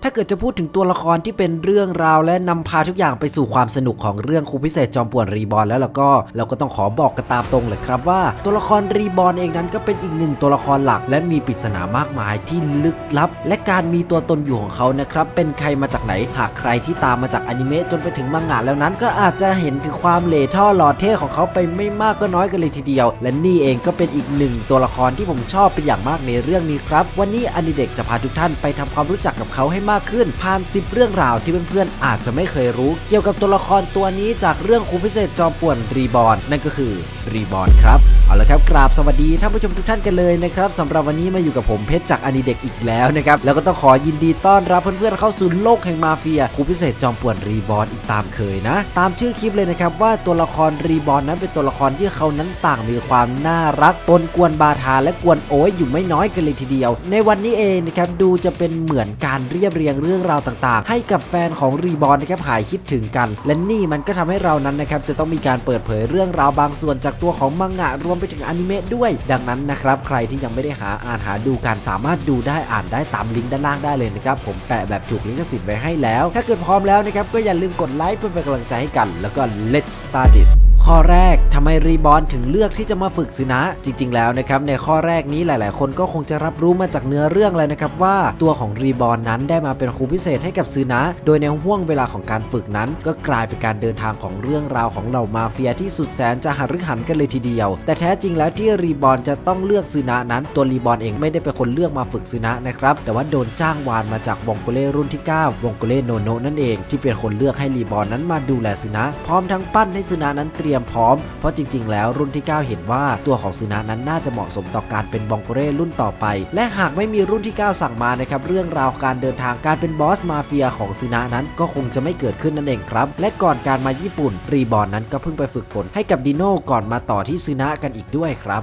ถ้าเกิดจะพูดถึงตัวละครที่เป็นเรื่องราวและนำพาทุกอย่างไปสู่ความสนุกของเรื่องครูพิเศษจอมป่วนรีบอร์นแล้วก็เราก็ต้องขอบอกกันตามตรงเลยครับว่าตัวละครรีบอร์นเองนั้นก็เป็นอีกหนึ่งตัวละครหลักและมีปริศนามากมายที่ลึกลับและการมีตัวตนอยู่ของเขานะครับเป็นใครมาจากไหนหากใครที่ตามมาจากอนิเมะจนไปถึงมังงะแล้วนั้นก็อาจจะเห็นถึงความเหล่ท่อหล่อเท่ของเขาไปไม่มากก็น้อยกันเลยทีเดียวและนี่เองก็เป็นอีกหนึ่งตัวละครที่ผมชอบเป็นอย่างมากในเรื่องนี้ครับวันนี้อนิเด็กจะพาทุกท่านไปทำความรู้จักกับเขาให้มากขึ้นผ่าน10เรื่องราวที่เพื่อนๆอาจจะไม่เคยรู้เกี่ยวกับตัวละครตัวนี้จากเรื่องครูพิเศษจอมป่วนรีบอร์นนั่นก็คือรีบอร์นครับเอาละครับกราบสวัสดีท่านผู้ชมทุกท่านกันเลยนะครับสำหรับวันนี้มาอยู่กับผมเพชรจากอนิเด็กอีกแล้วนะครับแล้วก็ต้องขอยินดีต้อนรับเพื่อนๆเข้าสู่โลกแห่งมาเฟียครูพิเศษจอมป่วนรีบอร์นอีกตามเคยนะตามชื่อคลิปเลยนะครับว่าตัวละครรีบอร์นนั้นเป็นตัวละครที่เขานั้นต่างมีความน่ารักปนกวนบาทาและกวนโอยอยู่ไม่น้อยกันเลยทีเดียวในวันนี้เองนะครับดูจะเป็นเหมือนการเรียบเรียงเรื่องราวต่างๆให้กับแฟนของรีบอร์นนะครับหายคิดถึงกันและนี่มันก็ทำให้เรานั้นนะครับจะต้องมีการเปิดเผยเรื่องราวบางส่วนจากตัวของมังงะรวมไปถึงอนิเมะด้วยดังนั้นนะครับใครที่ยังไม่ได้หาดูกันสามารถดูได้อ่านได้ตามลิงก์ด้านล่างได้เลยนะครับผมแปะแบบถูกลิขสิทธิ์ไว้ให้แล้วถ้าเกิดพร้อมแล้วนะครับก็อย่าลืมกดไลค์เพื่อเป็นกำลังใจให้กันแล้วก็ let's start itข้อแรกทำไมรีบอร์นถึงเลือกที่จะมาฝึกซึนะจริงๆแล้วนะครับในข้อแรกนี้หลายๆคนก็คงจะรับรู้มาจากเนื้อเรื่องเลยนะครับว่าตัวของรีบอร์นนั้นได้มาเป็นครูพิเศษให้กับซึนะโดยในห่วงเวลาของการฝึกนั้นก็กลายเป็นการเดินทางของเรื่องราวของเหล่ามาเฟียที่สุดแสนจะหฤหันกันเลยทีเดียวแต่แท้จริงแล้วที่รีบอร์นจะต้องเลือกซึนะนั้นตัวรีบอร์นเองไม่ได้เป็นคนเลือกมาฝึกซึนะนะครับแต่ว่าโดนจ้างวานมาจากวงโกเล่รุ่นที่9วงโกเล่โนโนะนั่นเองที่เป็นคนเลือกให้รีบอร์นนั้นมาดูแลซึนะพร้อมทั้งปั้นให้ซึนะนั้นเตรียมพร้อมเพราะจริงๆแล้วรุ่นที่9เห็นว่าตัวของซึนะนั้นน่าจะเหมาะสมต่อการเป็นบองโกเร่รุ่นต่อไปและหากไม่มีรุ่นที่9สั่งมานะครับเรื่องราวการเดินทางการเป็นบอสมาเฟียของซึนะนั้นก็คงจะไม่เกิดขึ้นนั่นเองครับและก่อนการมาญี่ปุ่นรีบอร์นนั้นก็เพิ่งไปฝึกฝนให้กับดิโน่ก่อนมาต่อที่ซึนะกันอีกด้วยครับ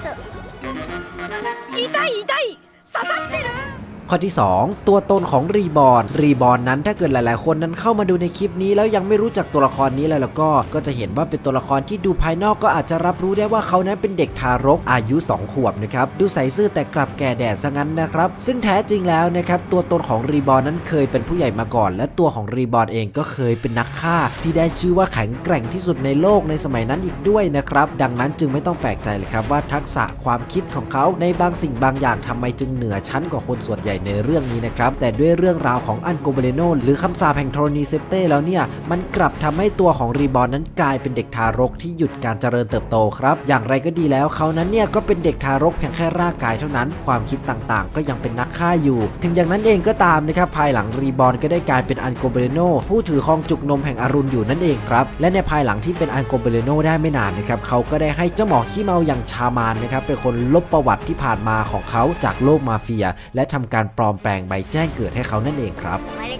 ข้อที่2ตัวตนของรีบอร์นนั้นถ้าเกิดหลายๆคนนั้นเข้ามาดูในคลิปนี้แล้วยังไม่รู้จักตัวละครนี้แล้วก็จะเห็นว่าเป็นตัวละครที่ดูภายนอกก็อาจจะรับรู้ได้ว่าเขานั้นเป็นเด็กทารกอายุ2ขวบนะครับดูใส่ซื่อแต่กลับแก่แดดซะงั้นนะครับซึ่งแท้จริงแล้วนะครับตัวตนของรีบอร์นนั้นเคยเป็นผู้ใหญ่มาก่อนและตัวของรีบอร์นเองก็เคยเป็นนักฆ่าที่ได้ชื่อว่าแข็งแกร่งที่สุดในโลกในสมัยนั้นอีกด้วยนะครับดังนั้นจึงไม่ต้องแปลกใจเลยครับว่าทักษะความคิดของเขาในบางสิ่งบางอย่างทำไมจึงเหนือชั้นกว่าคนส่วนใหญ่ในเรื่องนี้นะครับแต่ด้วยเรื่องราวของอันโกเบเลโนหรือคำสาปแห่งโทรนีเซปเต้แล้วเนี่ยมันกลับทำให้ตัวของรีบอร์นนั้นกลายเป็นเด็กทารกที่หยุดการเจริญเติบโตครับอย่างไรก็ดีแล้วเขานั้นเนี่ยก็เป็นเด็กทารกเพียงแค่ร่างกายเท่านั้นความคิดต่างๆก็ยังเป็นนักฆ่าอยู่ถึงอย่างนั้นเองก็ตามนะครับภายหลังรีบอร์นก็ได้กลายเป็นอันโกเบเลโนผู้ถือครองจุกนมแห่งอรุณอยู่นั่นเองครับและในภายหลังที่เป็นอันโกเบเลโนได้ไม่นานนะครับเขาก็ได้ให้เจ้าหมอขี้เมาอย่างชามานนะครับเป็นคนลบประวัติที่ผ่านมาของเขาจากโลกมาเฟียและทำการปลอมแปลงใบแจ้งเกิดให้เขานั่นเองครับ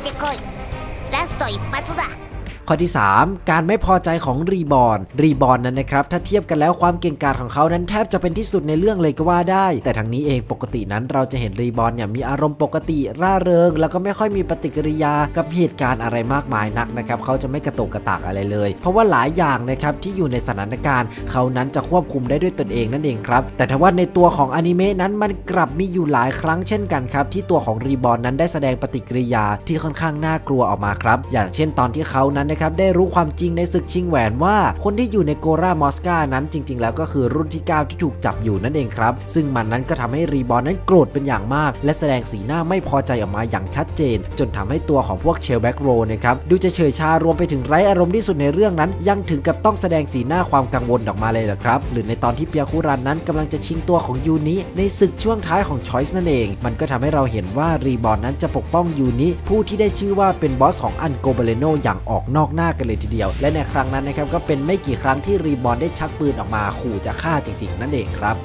ข้อที่3การไม่พอใจของรีบอร์นนั้นนะครับถ้าเทียบกันแล้วความเก่งกาจของเขานั้นแทบจะเป็นที่สุดในเรื่องเลยก็ว่าได้แต่ทั้งนี้เองปกตินั้นเราจะเห็นรีบอร์นเนี่ยมีอารมณ์ปกติร่าเริงแล้วก็ไม่ค่อยมีปฏิกิริยากับเหตุการณ์อะไรมากมายนักนะครับเขาจะไม่กระโตกกระตากอะไรเลยเพราะว่าหลายอย่างนะครับที่อยู่ในสถานการณ์เขานั้นจะควบคุมได้ด้วยตนเองนั่นเองครับแต่ถ้าว่าในตัวของอนิเมะนั้นมันกลับมีอยู่หลายครั้งเช่นกันครับที่ตัวของรีบอร์นนั้นได้แสดงปฏิกิริยาที่ค่อนข้างน่ากลัวออกมาครับอย่างเช่นตอนที่เขานั้นนะครับได้รู้ความจริงในศึกชิงแหวนว่าคนที่อยู่ในโกรามอสกานั้นจริงๆแล้วก็คือรุ่นที่9ที่ถูกจับอยู่นั่นเองครับซึ่งมันนั้นก็ทำให้รีบอร์นนั้นโกรธเป็นอย่างมากและแสดงสีหน้าไม่พอใจออกมาอย่างชัดเจนจนทำให้ตัวของพวกเชลแบ็กโรนะครับดูจะเฉยชารวมไปถึงไร้อารมณ์ที่สุดในเรื่องนั้นยังถึงกับต้องแสดงสีหน้าความกังวลออกมาเลยล่ะครับหรือในตอนที่เปียคุรันนั้นกำลังจะชิงตัวของยูนิในศึกช่วงท้ายของชอยส์นั่นเองมันก็ทำให้เราเห็นว่ารีบอร์นนั้นจะปกป้องยูนิผู้ที่ได้ชื่อว่าเป็นบอสของอันโกเบเลโนอย่างออกนอกหน้ากันเลยทีเดียวและในครั้งนั้นนะครับก็เป็นไม่กี่ครั้งที่รีบอร์นได้ชักปืนออกมาขู่จะฆ่าจริงๆนั่นเองครับ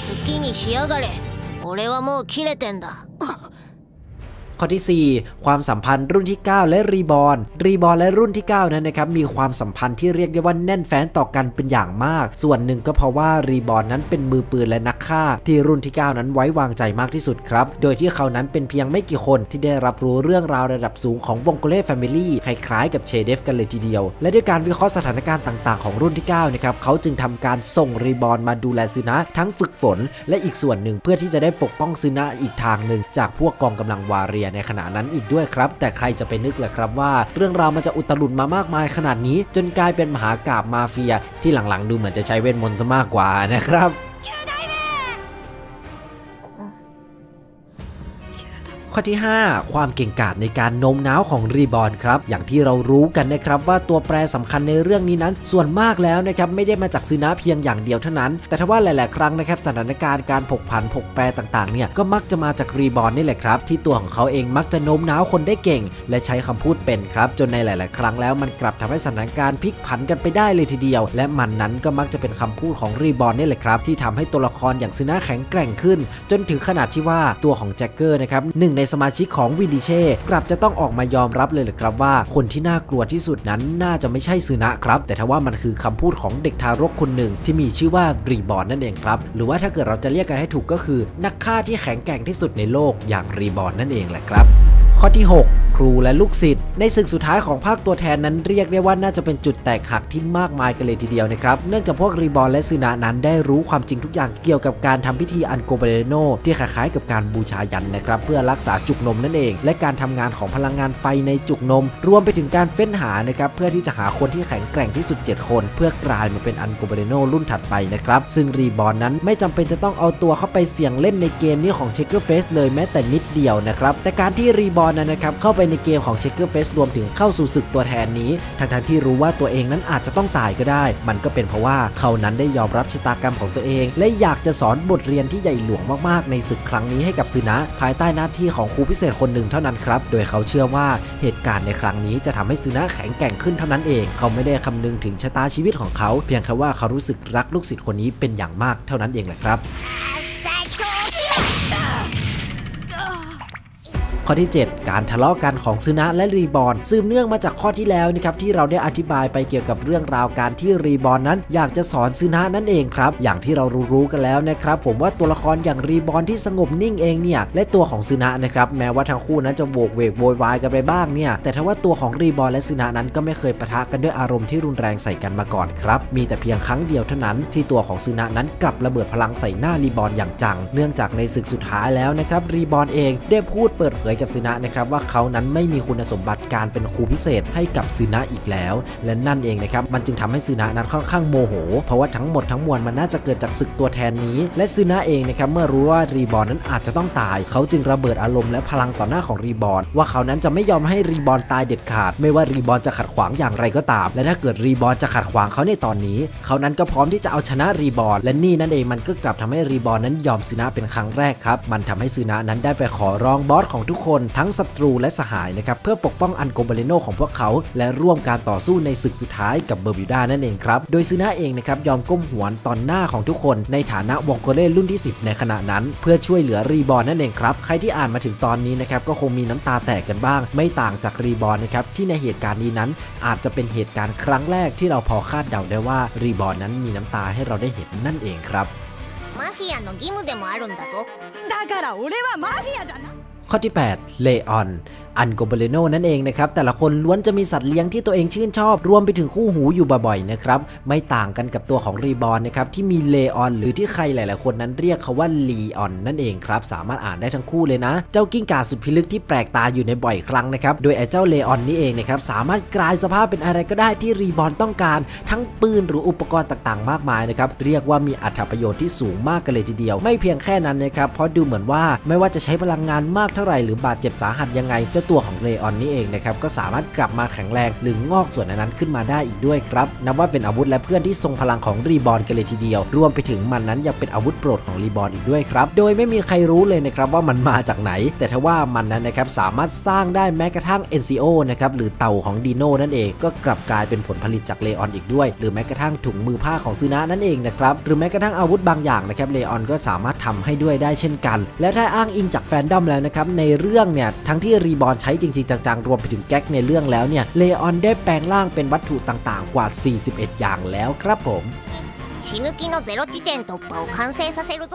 ข้อที่4ความสัมพันธ์รุ่นที่9และรีบอร์นและรุ่นที่9นั้นนะครับมีความสัมพันธ์ที่เรียกได้ว่าแน่นแฟ้นต่อกันเป็นอย่างมากส่วนหนึ่งก็เพราะว่ารีบอร์นนั้นเป็นมือปืนและนักฆ่าที่รุ่นที่9นั้นไว้วางใจมากที่สุดครับโดยที่เขานั้นเป็นเพียงไม่กี่คนที่ได้รับรู้เรื่องราวระดับสูงของวงโกเล่แฟมิลี่คล้ายๆกับเชเดฟกันเลยทีเดียวและด้วยการวิเคราะห์สถานการณ์ต่างๆของรุ่นที่9นะครับเขาจึงทำการส่งรีบอร์นมาดูแลซึนะทั้งฝึกฝนและอีกส่วนหนึ่งเพื่อที่จะได้ปกป้องซึนะอีกทางหนึ่งจากพวกกองกำลังวาเรียในขณะนั้นอีกด้วยครับแต่ใครจะไปนึกล่ะครับว่าเรื่องราวมันจะอุตลุดมามากมายขนาดนี้จนกลายเป็นมหากาพย์มาเฟียที่หลังๆดูเหมือนจะใช้เวทมนต์ซะมากกว่านะครับข้อที่ 5 ความเก่งกาจในการโน้มน้าวของรีบอร์นครับอย่างที่เรารู้กันนะครับว่าตัวแปรสำคัญในเรื่องนี้นั้นส่วนมากแล้วนะครับไม่ได้มาจากซึนะเพียงอย่างเดียวเท่านั้นแต่ถ้าว่าหลายๆครั้งนะครับสถานการณ์การผกผันผกแปรต่างๆเนี่ยก็มักจะมาจากรีบอร์นนี่แหละครับที่ตัวของเขาเองมักจะโน้มน้าวคนได้เก่งและใช้คำพูดเป็นครับจนในหลายๆครั้งแล้วมันกลับทำให้สถานการณ์พลิกผันกันไปได้เลยทีเดียวและมันนั้นก็มักจะเป็นคำพูดของรีบอร์นนี่แหละครับที่ทำให้ตัวละครอย่างซึนะแข็งแกร่งขึ้นจนถึงขนาดที่ว่าตัวของแจ็คเกอร์นะครับหนึ่งในสมาชิกของวินดิเช่กลับจะต้องออกมายอมรับเลยครับว่าคนที่น่ากลัวที่สุดนั้นน่าจะไม่ใช่ซึนะครับแต่ถ้าว่ามันคือคำพูดของเด็กทารกคนหนึ่งที่มีชื่อว่ารีบอร์นนั่นเองครับหรือว่าถ้าเกิดเราจะเรียกกันให้ถูกก็คือนักฆ่าที่แข็งแกร่งที่สุดในโลกอย่างรีบอร์นนั่นเองแหละครับข้อที่ 6 ครูและลูกศิษย์ในศึกสุดท้ายของภาคตัวแทนนั้นเรียกได้ว่าน่าจะเป็นจุดแตกหักที่มากมายกันเลยทีเดียวนะครับเนื่องจากพวกรีบอร์นและซึนะนั้นได้รู้ความจริงทุกอย่างเกี่ยวกับการทำพิธีอันโกเบเลโนที่คล้ายๆกับการบูชายันนะครับเพื่อรักษาจุกนมนั่นเองและการทำงานของพลังงานไฟในจุกนมรวมไปถึงการเฟ้นหานะครับเพื่อที่จะหาคนที่แข็งแกร่งที่สุด7คนเพื่อกลายมาเป็นอันโกเบเลโนรุ่นถัดไปนะครับซึ่งรีบอร์นนั้นไม่จำเป็นจะต้องเอาตัวเข้าไปเสี่ยงเล่นในเกมนี้ของเชคเกอร์เฟสเลยแม้แต่นิดเดียวนะครับแต่การที่รีบอร์นนั้นนะครับเข้าไปในเกมของเชคเกอร์เฟสรวมถึงเข้าสู่ศึกตัวแทนนี้ทั้งที่รู้ว่าตัวเองนั้นอาจจะต้องตายก็ได้มันก็เป็นเพราะว่าเขานั้นได้ยอมรับชะตากรรมของตัวเองและอยากจะสอนบทเรียนที่ใหญ่หลวงมากๆในศึกครั้งนี้ให้กับซึนะภายใต้หน้าที่ของครูพิเศษคนหนึ่งเท่านั้นครับโดยเขาเชื่อว่าเหตุการณ์ในครั้งนี้จะทำให้ซึนะแข็งแกร่งขึ้นเท่านั้นเองเขาไม่ได้คำนึงถึงชะตาชีวิตของเขาเพียงแค่ว่าเขารู้สึกรักลูกศิษย์คนนี้เป็นอย่างมากเท่านั้นเองแหละครับข้อที่ 7 การทะเลาะกันของซึนะและรีบอร์นสืบเนื่องมาจากข้อที่แล้วนะครับที่เราได้อธิบายไปเกี่ยวกับเรื่องราวการที่รีบอร์นนั้นอยากจะสอนซึนะนั่นเองครับอย่างที่เรารู้กันแล้วนะครับผมว่าตัวละครอย่างรีบอร์นที่สงบนิ่งเองเนี่ยและตัวของซึนะนะครับแม้ว่าทั้งคู่นั้นจะโวกเวกโวยวายกันไปบ้างเนี่ยแต่ถ้าว่าตัวของรีบอร์นและซึนะนั้นก็ไม่เคยปะทะกันด้วยอารมณ์ที่รุนแรงใส่กันมาก่อนครับมีแต่เพียงครั้งเดียวเท่านั้นที่ตัวของซึนะนั้นกลับระเบิดพลังใส่หน้ารีบอร์นอย่างจังเนื่องจากในศึกสุดท้ายแล้วนะครับรีบอร์นเองได้พูดเปิดเผยกับซึนะนะครับว่าเขานั้นไม่มีคุณสมบัติการเป็นครูพิเศษให้กับซึนะอีกแล้วและนั่นเองนะครับมันจึงทำให้ซึนะนั้นค่อนข้างโมโหเพราะว่าทั้งหมดทั้งมวลมันน่าจะเกิดจากศึกตัวแทนนี้และซึนะเองนะครับเมื่อรู้ว่ารีบอร์นนั้นอาจจะต้องตายเขาจึงระเบิดอารมณ์และพลังต่อหน้าของรีบอร์นว่าเขานั้นจะไม่ยอมให้รีบอร์นตายเด็ดขาดไม่ว่ารีบอร์นจะขัดขวางอย่างไรก็ตามและถ้าเกิดรีบอร์นจะขัดขวางเขาในตอนนี้เขานั้นก็พร้อมที่จะเอาชนะรีบอร์นและนี่นั่นเองมันก็กลับทำให้รีบอร์นนั้นยอมซึนะเป็นครั้งแรกครับมันทำให้ซึนะนั้นได้ไปขอร้องบอสของทุกคนทั้งศัตรูและสหายนะครับเพื่อปกป้องอันโกเบเลโนของพวกเขาและร่วมการต่อสู้ในศึกสุดท้ายกับเบอร์บิวดานั่นเองครับโดยซึนะเองนะครับยอมก้มหัวตอนหน้าของทุกคนในฐานะวงโกเล่รุ่นที่10ในขณะนั้นเพื่อช่วยเหลือรีบอร์นนั่นเองครับใครที่อ่านมาถึงตอนนี้นะครับก็คงมีน้ำตาแตกกันบ้างไม่ต่างจากรีบอร์นนะครับที่ในเหตุการณ์นี้นั้นอาจจะเป็นเหตุการณ์ครั้งแรกที่เราพอคาดเดาได้ว่ารีบอร์นนั้นมีน้ำตาให้เราได้เห็นนั่นเองครับマフィアの義務でもあるんだぞ。だから俺はマフィアじゃな。 ข้อที่ 8 เลออนอันโกเบเลโนนั่นเองนะครับแต่ละคนล้วนจะมีสัตว์เลี้ยงที่ตัวเองชื่นชอบรวมไปถึงคู่หูอยู่บ่อยๆนะครับไม่ต่างกันกับตัวของรีบอร์นนะครับที่มีเลออนหรือที่ใครหลายๆคนนั้นเรียกเขาว่าลีออนนั่นเองครับสามารถอ่านได้ทั้งคู่เลยนะเจ้ากิ้งก่าสุดพิลึกที่แปลกตาอยู่ในบ่อยครั้งนะครับโดยไอ้เจ้าเลออนนี่เองนะครับสามารถกลายสภาพเป็นอะไรก็ได้ที่รีบอร์นต้องการทั้งปืนหรืออุปกรณ์ต่างๆมากมายนะครับเรียกว่ามีอรรถประโยชน์ที่สูงมากกันเลยทีเดียวไม่เพียงแค่นั้นนะครับเพราะดูเหมือนว่าไม่ว่าจะใช้พลังงานมากเท่าไหร่หรือบาดเจ็บสาหัสยังไงเจ้าตัวของเลออนนี่เองนะครับก็สามารถกลับมาแข็งแรงหรืองอกส่วนนั้นขึ้นมาได้อีกด้วยครับนับว่าเป็นอาวุธและเพื่อนที่ทรงพลังของรีบอร์นกันเลยทีเดียวรวมไปถึงมันนั้นยังเป็นอาวุธโปรดของรีบอร์นอีกด้วยครับโดยไม่มีใครรู้เลยนะครับว่ามันมาจากไหนแต่ถ้าว่ามันนั้นนะครับสามารถสร้างได้แม้กระทั่ง NCO นะครับหรือเต่าของดีโน่นั่นเองก็กลับกลายเป็นผลผลิตจากเลออนอีกด้วยหรือแม้กระทั่งถุงมือผ้าของซึนะนั่นเองนะครับหรือแม้กระทั่งอาวุธบางอย่างนะครับเลออนก็สามารถทำให้ด้วยได้เช่นกันและถ้าอ้างอิงจากแฟนดอมแล้วนะครับในเรื่องเนี่ยทั้งที่รีบอร์นใช้จริงๆจังๆรวมไปถึงแก๊กในเรื่องแล้วเนี่ยเลออนได้แปลงร่างเป็นวัตถุต่างๆกว่า41อย่างแล้วครับผม死ぬ気のゼロ地点突破を完成させるぞ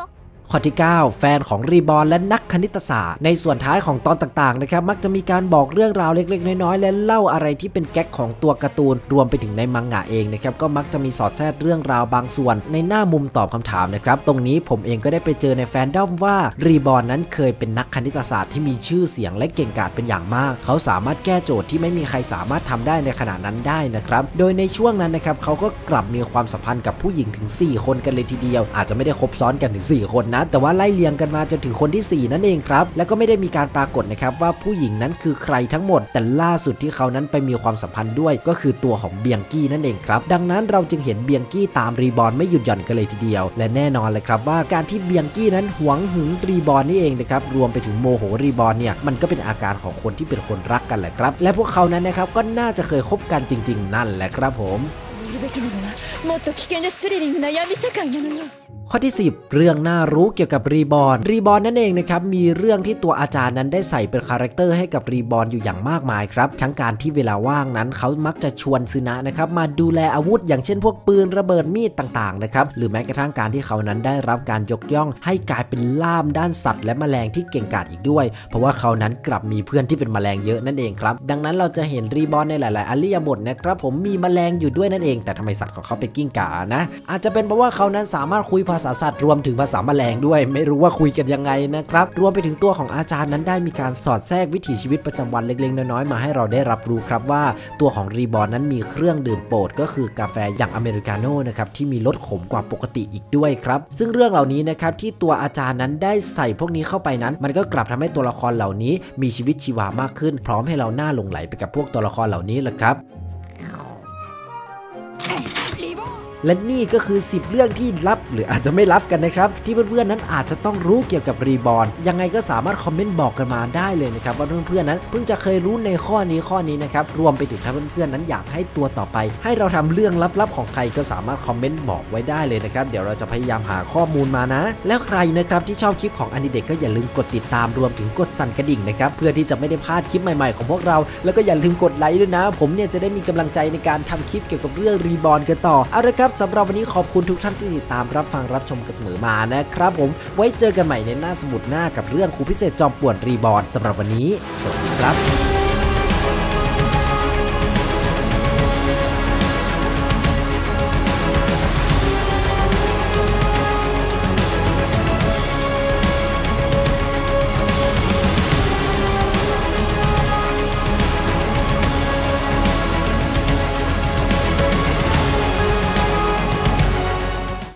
ข้อที่ 9 แฟนของรีบอร์นและนักคณิตศาสตร์ในส่วนท้ายของตอนต่างๆนะครับมักจะมีการบอกเรื่องราวเล็กๆน้อยๆและเล่าอะไรที่เป็นแก๊กของตัวการ์ตูนรวมไปถึงในมังงะเองนะครับก็มักจะมีสอดแทรกเรื่องราวบางส่วนในหน้ามุมตอบคำถามนะครับตรงนี้ผมเองก็ได้ไปเจอในแฟนดอมว่ารีบอร์นนั้นเคยเป็นนักคณิตศาสตร์ที่มีชื่อเสียงและเก่งกาจเป็นอย่างมากเขาสามารถแก้โจทย์ที่ไม่มีใครสามารถทำได้ในขณะนั้นได้นะครับโดยในช่วงนั้นนะครับเขาก็กลับมีความสัมพันธ์กับผู้หญิงถึง4คนกันเลยทีเดียวอาจจะไม่ได้คบซ้อนกันถึง4คนนะแต่ว่าไล่เรียงกันมาจนถึงคนที่4นั่นเองครับแล้วก็ไม่ได้มีการปรากฏนะครับว่าผู้หญิงนั้นคือใครทั้งหมดแต่ล่าสุดที่เขานั้นไปมีความสัมพันธ์ด้วยก็คือตัวของเบียงกี้นั่นเองครับดังนั้นเราจึงเห็นเบียงกี้ตามรีบอร์นไม่หยุดหย่อนกันเลยทีเดียวและแน่นอนเลยครับว่าการที่เบียงกี้นั้นหวงหึงรีบอร์นนี่เองนะครับรวมไปถึงโมโหรีบอร์นเนี่ยมันก็เป็นอาการของคนที่เป็นคนรักกันแหละครับและพวกเขานั้นนะครับก็น่าจะเคยคบกันจริงๆนั่นแหละครับผมข้อที่ 10เรื่องน่ารู้เกี่ยวกับรีบอร์นนั่นเองนะครับมีเรื่องที่ตัวอาจารย์นั้นได้ใส่เป็นคาแรคเตอร์ให้กับรีบอร์นอยู่อย่างมากมายครับทั้งการที่เวลาว่างนั้นเขามักจะชวนซึนะนะครับมาดูแลอาวุธอย่างเช่นพวกปืนระเบิดมีดต่างๆนะครับหรือแม้กระทั่งการที่เขานั้นได้รับการยกย่องให้กลายเป็นล่ามด้านสัตว์และแมลงที่เก่งกาจอีกด้วยเพราะว่าเขานั้นกลับมีเพื่อนที่เป็นแมลงเยอะนั่นเองครับดังนั้นเราจะเห็นรีบอร์นในหลายๆอริยบทนะครับผมมีแมลงอยู่ด้วยนั่นเองแต่ทำไมสัตว์ของเขาเป็นกิ้งก่านะอาจจะเป็นเพราะว่าเขานั้นสามารถคุยภาษาสัตว์รวมถึงภาษาแมลงด้วยไม่รู้ว่าคุยกันยังไงนะครับรวมไปถึงตัวของอาจารย์นั้นได้มีการสอดแทรกวิถีชีวิตประจำวันเล็กๆน้อยๆมาให้เราได้รับรู้ครับว่าตัวของรีบอร์นนั้นมีเครื่องดื่มโปรดก็คือกาแฟอย่างอเมริกาโน่นะครับที่มีรสขมกว่าปกติอีกด้วยครับซึ่งเรื่องเหล่านี้นะครับที่ตัวอาจารย์นั้นได้ใส่พวกนี้เข้าไปนั้นมันก็กลับทำให้ตัวละครเหล่านี้มีชีวิตชีวามากขึ้นพร้อมให้เราน่าหลงไหลไปกับพวกตัวละครเหล่านี้แหละครับและนี่ก็คือ10เรื่องที่ลับหรืออาจจะไม่ลับกันนะครับที่เพื่อนๆนั้นอาจจะต้องรู้เกี่ยวกับรีบอร์นยังไงก็สามารถคอมเมนต์บอกกันมาได้เลยนะครับว่าเพื่อนๆนั้นเพิ่งจะเคยรู้ในข้อนี้นะครับรวมไปถึงถ้าเพื่อนๆนั้นอยากให้ตัวต่อไปให้เราทำเรื่องลับๆของใครก็สามารถคอมเมนต์บอกไว้ได้เลยนะครับเดี๋ยวเราจะพยายามหาข้อมูลมานะแล้วใครนะครับที่ชอบคลิปของอนิเด็กก็อย่าลืมกดติดตามรวมถึงกดสั่นกระดิ่งนะครับเพื่อที่จะไม่ได้พลาดคลิปใหม่ๆของพวกเราแล้วก็อย่าลืมกดไลค์ด้วยนะผมเนี่ยจะได้มีกำลังใจในการทำคลิปเกี่ยวกับเรื่องรีบอร์นกันต่อเอาละครับสำหรับวันนี้ขอบคุณทุกท่านที่ติดตามรับฟังรับชมกันเสมอมานะครับผมไว้เจอกันใหม่ในหน้าสมุดหน้ากับเรื่องครูพิเศษจอมป่วนรีบอร์นสำหรับวันนี้สวัสดีครับ